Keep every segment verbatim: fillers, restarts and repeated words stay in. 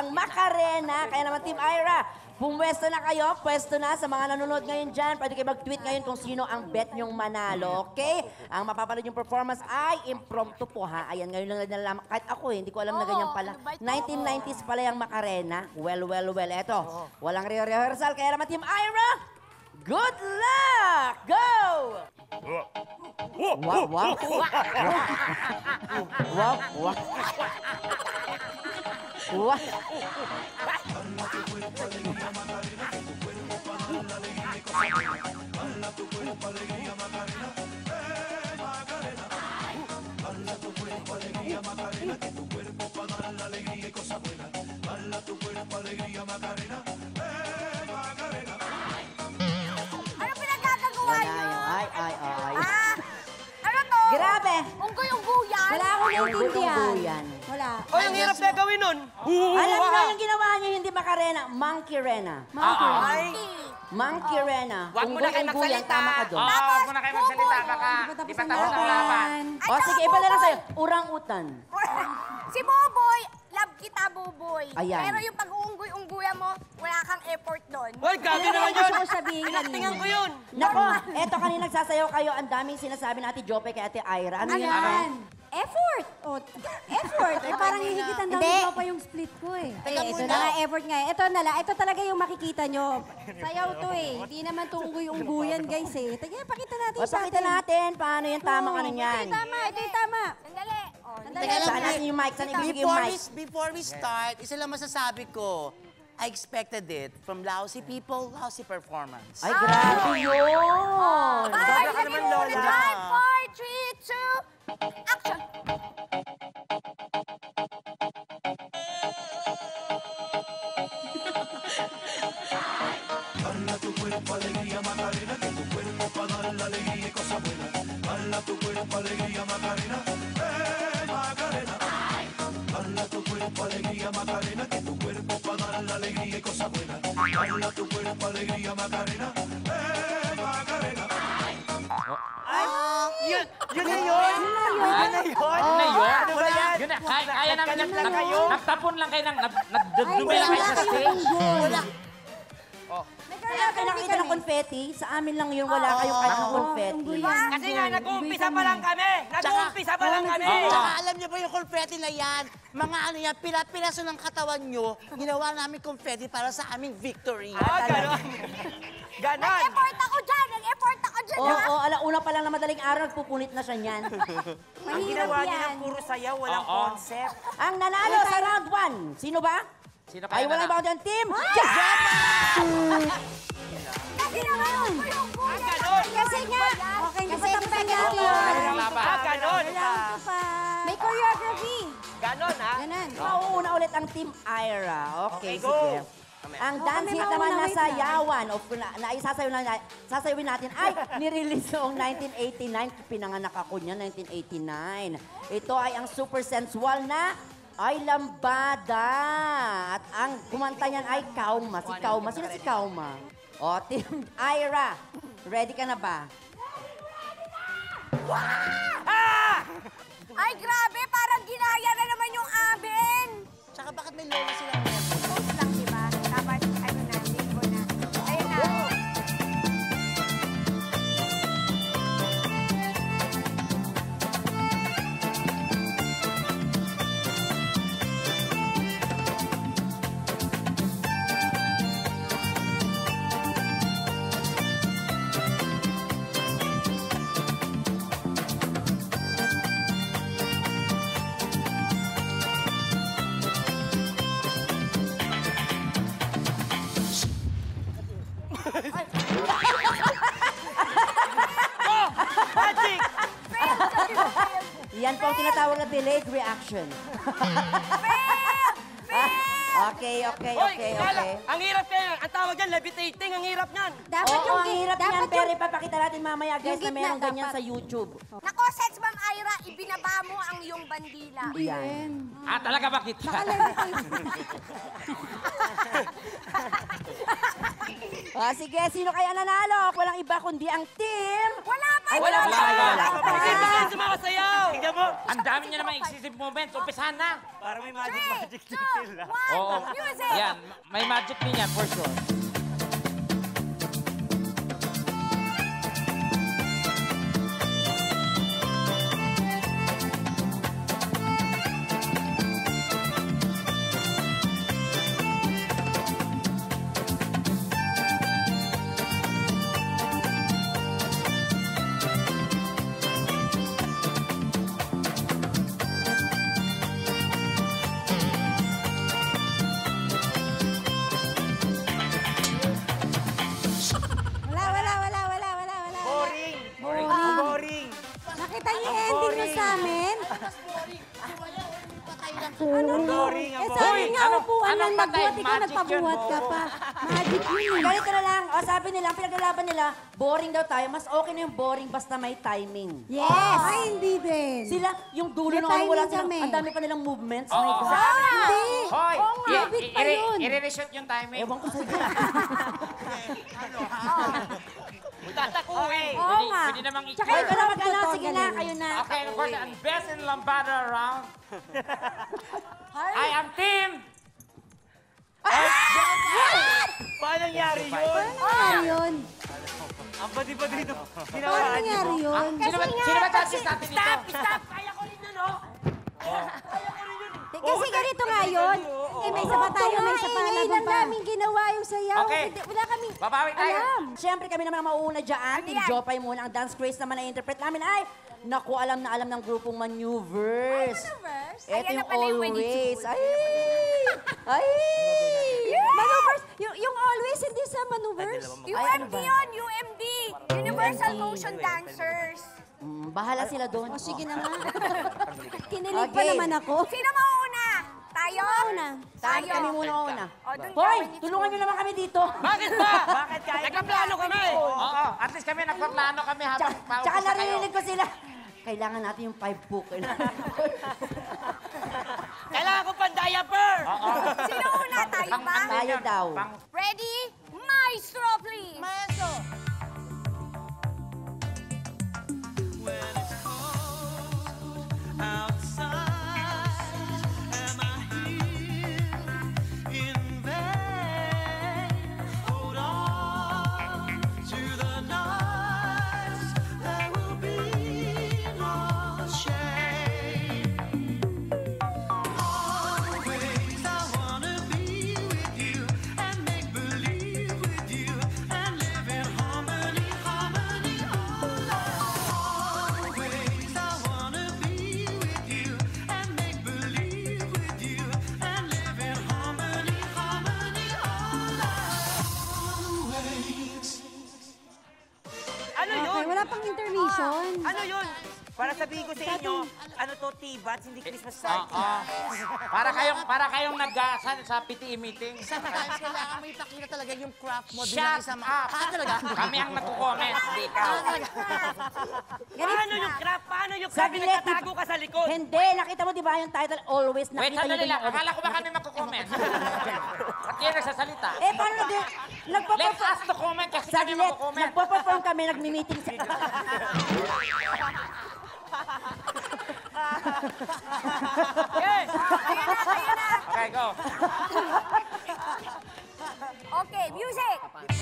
ang Macarena. Kaya naman, Team Ira, pumwesto na kayo, pwesto na sa mga nanonood ngayon dyan. Pwede kayo mag-tweet ngayon kung sino ang bet nyong manalo, okay? Ang mapapanood yung performance ay impromptu po, ha? Ayan, ngayon lang nalaman. Kahit ako eh, hindi ko alam na ganyan pala. nineteen nineties pala yung Macarena. Well, well, well. Eto, walang re-rehearsal. Kaya naman, Team Ira, good luck! Go! Wow, wow. Wow, wow. Wow. Ano pinagkakagawa niyo? Ay, ay, ay. Ah, ano to? Grabe. Unggoy-ungguyan? Wala akong naintindihan. Unggoy-ungguyan. Wala. O, yung hirap na gawin nun. Alam niyo yung ginawa niyo, hindi Macarena, Monkey Rena. Monkey. Monkey Rena. Wag mo na kayo Unggoy-ungguyan, magsalita. tama ka doon. Oo, wag mo na kayo magsalita. Baka Di di pa pa tapos tapos ang ang laban. laban. O sige, iba na lang sa'yo. Urang-utan. Si Boboy, love kita, Boboy. Ayan. Pero yung pag-uunggoy-ungguyan mo, wala kang effort doon. Hoy, gabi Ano naman yung yun. gusto ko sabihin Pinaktingan kanina? ko yun. Nako, eto kanina nagsasayaw kayo. Ang daming sinasabi na Ate Jope kay Ate Ira. Ano yun? Ayan. Effort! O, effort. Eh, parang hihigitan daw Hindi. nito pa yung split ko eh. Eh, ito na nga, effort nga. eh. Ito na lang. Ito talaga yung makikita nyo. Sayaw to eh. Hindi naman to unggoy-ungguyan, guys eh. Tignan, pakita natin O, sa pakita atin. natin paano yung tamang Oo, ano niyan. Ito yung tama, ito yung tama. Sandali. Oh, Sandali. Teka lang, Saan natin yung mic? Saan ibigay yung Before mic? we, before we start, isa lang masasabi ko, I expected it from lousy people, lousy performance. Ay, grabe yun! Bye! ka naman, Lola. Five, four, three, two, action! Yun, yun na yun. Yun na yun. Yun na yun. Ano ba yan? Yun na, kaya, kaya namin Nagkalat nag, lang nag, kayo. nagtapon lang kayo ng, nag- nagdudumi Ay, lang kayo wala sa kayong stage. unggoy. Wala. Kaya ka nakita ng confetti, sa amin lang yun, wala kayong kahit ng confetti. unggoyan. Kasi nga, nag-uumpisa pa lang kami. Nag-uumpisa pa lang kami. Tsaka alam niyo ba yung confetti na yan, mga ano yan, pila-pilaso ng katawan nyo, ginawa namin confetti para sa aming victory. Ah, ganon. Ganon. Nag-effort ako dyan! Nag-effort ako dyan, Oo, ha? oh, alauna pa lang na madaling araw, nagpupunit na siya niyan. Ang ginawa niya ng puro sayaw, walang Oo. concept. Ang nanalo sa round one, sino ba? Sino Ay, kaya walang na? baon dyan, team! Kasi naman, unggoy-ungguyan. Ah, ganon. Kasi nga, okay, hindi pa tapos ang Oo, laban. ang laban. Ah, ganon. Kailangan ko pa. May choreography. Ganon, ha? Ganon. Mauuna ulit ang team Ira. Okay, Okay, go. sige. Ang Oh, dance kami hit mauna, naman na wait sayawan, o na, na isasayaw na, sasayawin natin, ay nirelease noong nineteen eighty-nine. Pinanganak ako niya, nineteen eighty-nine. Ito ay ang super sensual na ay lambada. At ang kumanta niyan ay Kauma. Si Kauma. Sino si Kauma? O, team Ira, ready ka na ba? Ay, grabe! Parang ginaya na naman yung amin! Tsaka bakit may lola silang Post lang, di ba? Dapat, ano na, linggo na. Ayun na. Magic! Yan po ang tinatawag na delayed reaction. Okay, okay, Hoy, okay, Lala, okay. ang hirap yan. Ang tawag yan, levitating. Ang hirap yan. Dapat Oo, yung ang hirap dapat niyan, yung- pero ipapakita natin mamaya, guys, Yung na gitna, meron ganyan dapat. sa YouTube. Nako, Sex Ma'am Ira, ibinaba mo ang iyong bandila. Yan. Ah, talaga ba kita? Ah, sige, sino kaya nanalo? Walang iba kundi ang team. Wala pa! Ay, wala pa. Wala Wala pa. pa. Sige, sige, sumasayaw. Tingnan mo. Ang dami niya naman excessive moments. Umpisahan na. Para may magic Three, magic two, sila. Oo. one, music! Yan, may magic din yan, for sure. Wala, wala, wala, wala, wala, wala. Boring. Boring. Ang boring. Nakita niyo yung Ang ending nyo boring. sa amin? Ang boring, ang Eh, boring. sabi nga, Anong- upuan anong lang patay? nagbuhat, ikaw Magic nagpabuhat yun, ka oo. pa. Magic yun eh. Ganito na lang. O, sabi nila, ang pinaglalaban nila, boring daw tayo. Mas okay na yung boring basta may timing. Yes! Ay, hindi din. Sila, yung dulo May nung ano, wala timing silang, kami. ang dami pa nilang movements. Oo. My God. Hindi! Hoy! Oo nga, i- bit i- pa i- yun. I-reshoot yung timing. Ewan ko sa'yo. Tatakuin. Oo Pwede, nga. pwede namang i- Tsaka Kayo ikaw na na mag-ano, magtutog, sige na, galing. kayo na. Okay, of course, ang best in Lambada round. I am team. Paano nangyari yun? Ano yun? Ang badi-badi no. Paano Ginawa nangyari niyo. yun? Sino ba, sino ba judges natin dito? Kasi ganito nga yun. Eh, may isa pa tayo, may isa pa. Ngayon lang namin ginawa yung sayaw. Okay. Hindi, wala kaming Babawi tayo. alam. Siyempre kami naman ang mauuna dyan. Team Jopay muna. Ang dance craze naman na interpret namin ay, naku, alam na alam ng grupong Maneuvers. Maneuvers? Ito Ayan na yung pala yung always. Winnie Ay! Ay! Maneuvers? Yung, yung always, hindi sa maneuvers? U Ay, M ano D ba? yun, U M D. Universal Motion Dancers. Mm, bahala sila doon. O, sige na nga. Kinilig pa Okay. naman ako. Sino mauna? Tayo? Mauna. Saan Tayo. kami muna una? O, dun ka, Hoy, Winnie tulungan nyo naman kami dito. Bakit ba? Bakit kaya? Nagkaplano kami. Oo, at least kami nagpaplano kami habang Tsaka, tsaka paumpisa kayo. narinig ko sila. Kailangan natin yung five book. Kailangan ko pa diaper! Sino una? Tayo Pang- ba? ano Tayo yan? daw. Pang- Ready? Maestro, please. Maestro! Ano Okay, yun? wala pang intermission. Ano yun? Para sabihin ko sa inyo, ano to, T-Bats, hindi Christmas Oo. party. Para kayong para kayong nag-aasan sa P T E meeting. Sometimes kailangan mo ipakita talaga yung craft mo Shut bilang isang... up! Ah, talaga? Kami ang nagko-comment, hindi ikaw. Ah, talaga? Paano yung crap? Paano yung crap? Saglit, Nagtatago ka sa likod. Hindi, nakita mo di ba yung title? Always Wait, nakita nyo sandali din lang. yung Akala ko ba kami magko-comment? Ba't kayo nagsasalita? Eh, paano nag... Let Nagpo-perform... us to comment kasi kami Saglit, magko-comment. nagpo-perform kami, nagmi-meeting sa... Yes! Okay, go. Okay, music.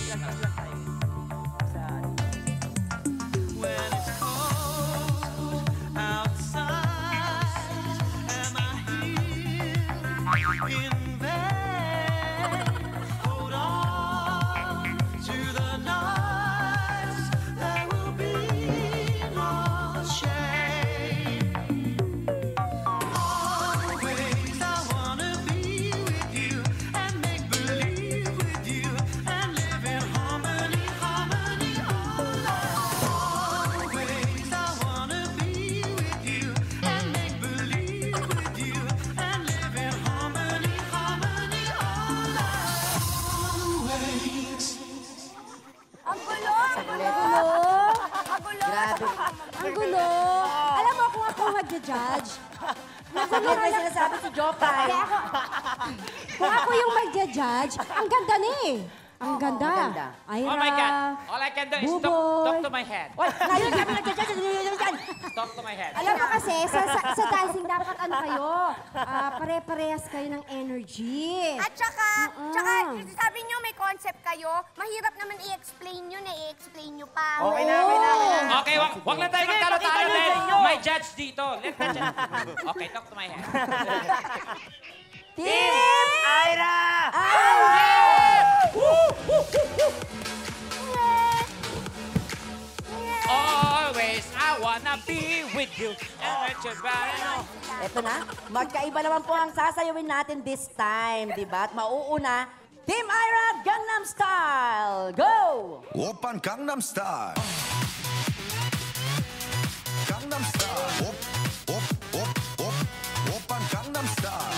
Ang gulo. Ang gulo. Ang gulo. Grabe. Ang gulo. Alam mo kung ako magja-judge, Saglit may sinasabi si Jopay. kaya ako, kung ako yung magja-judge, ang ganda na eh. Ang ganda. Maganda. Ira, Oh my God. All I can do is talk, Buboy. talk to my head. Oy, ngayon kami nagja-judge dyan. Talk to my head. Alam mo kasi, sa, sa, sa dancing dapat ano kayo, ah, pare-parehas kayo ng energy. At saka, Oo. saka, sabi nyo may concept kayo, mahirap naman i-explain yun eh, i-explain nyo pa. Okay na, okay na, okay na. Okay, wag, wag na tayo Sige, magtalo-talo. pakita nyo sa Let inyo. my judge dito. Let the judge. Okay, talk to my head. Team Ira! Always, I wanna be with you. And let your body know. Eto na, magkaiba naman po ang sasayawin natin this time, di ba? At mauuna, Team Ira Gangnam Style! Go! 오빤 강남스타일 강남스타일 옵옵옵옵 오빤 강남스타일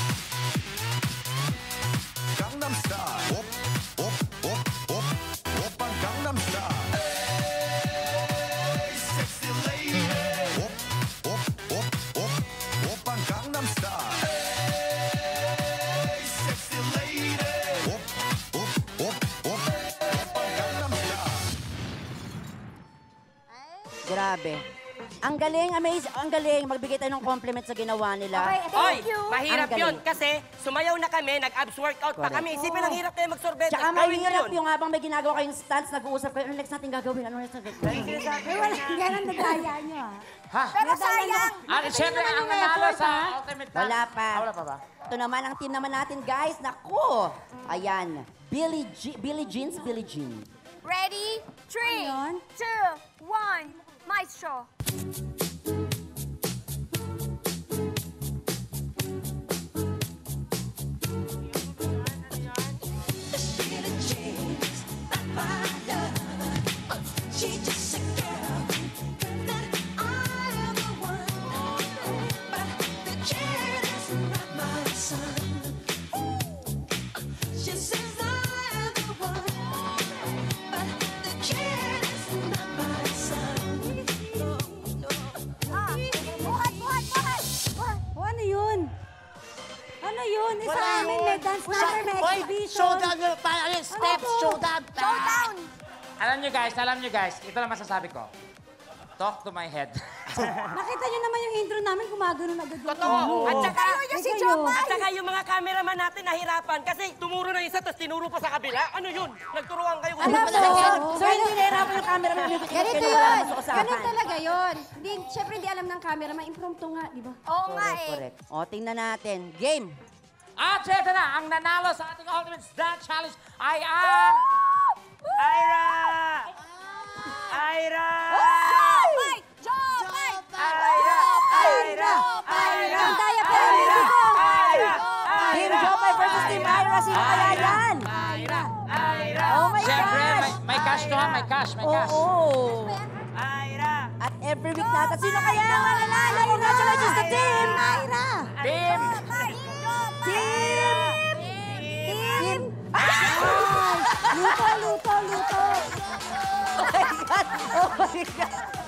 강남스타일 옵옵옵옵 오빤 강남스타일 에이 섹시 레이디 옵옵옵옵 오빤 강남스타일 에이 섹시 레이디 옵옵옵옵 오빤 강남스타일 Grabe. Ang galing, amazing, ang galing. Magbigay tayo ng compliment sa ginawa nila. Okay, Oy, thank you. mahirap Ang yun galing. kasi sumayaw na kami, nag-abs workout pa Correct. kami. Isipin, ang hirap kayo mag-sorbetes. Tsaka Gawin nyo mahirap yun. yung habang may ginagawa kayong stance, nag-uusap kayo, ano next natin gagawin? Ano next natin gagawin? Ay, wala, ganun nagaya nyo ah. Ha? Pero sayang, At syempre, naman ang yung nanalo effort, sa ha? ultimate Wala dance- pa. Ah, wala pa ba? Ito naman ang team naman natin, guys. Naku! Ayan. Billie, G- Billie Jeans, Billie Jean. ready? Three, Ano yun? two, one, maestro. Ah, buhat, buhat, buhat. Buhat. O ano yun? Ano yun? Eh, sa amin may dance number, may Oy, exhibition. showdown yun. Parang ano, steps, to? showdown. Showdown. Alam nyo guys, alam nyo guys, ito lang masasabi ko. Talk to my head. Nakita nyo naman yung intro namin, gumagano agad yung Totoo. ulo. At saka, Kayo niya si Ay, kayo. Jomar. at saka yung mga cameraman natin nahirapan kasi tumuro na isa tapos tinuro pa sa kabila. Ano yun? Nagturuan kayo. Alam mo, So, hindi nahirapan yung camera ng ganito kayo yun. wala sa usapan. Ganun talaga yun. Hindi, syempre hindi alam ng camera, may impromptu nga, di ba? Oo nga Correct, eh. correct. O, tingnan natin. Game. At syempre na, ang nanalo sa ating ultimate dance challenge ay ang... Ira! Ira! Jomar! Jomar! Ira! Ira! Ira! Ang daya pa rin Ira! dito. Ira! Team Jopay versus Team Ira. Sino kaya yan? Ira! Ira! Oh my Syempre, may, gosh! may cash to ha, may cash, may Oo. cash. Ira! At every week natin, sino kaya ang mananalo? Congratulations to Team Ira! Team! Jomar! Jomar! Team! Team! Luto, luto, luto. Oh my God! Oh my God!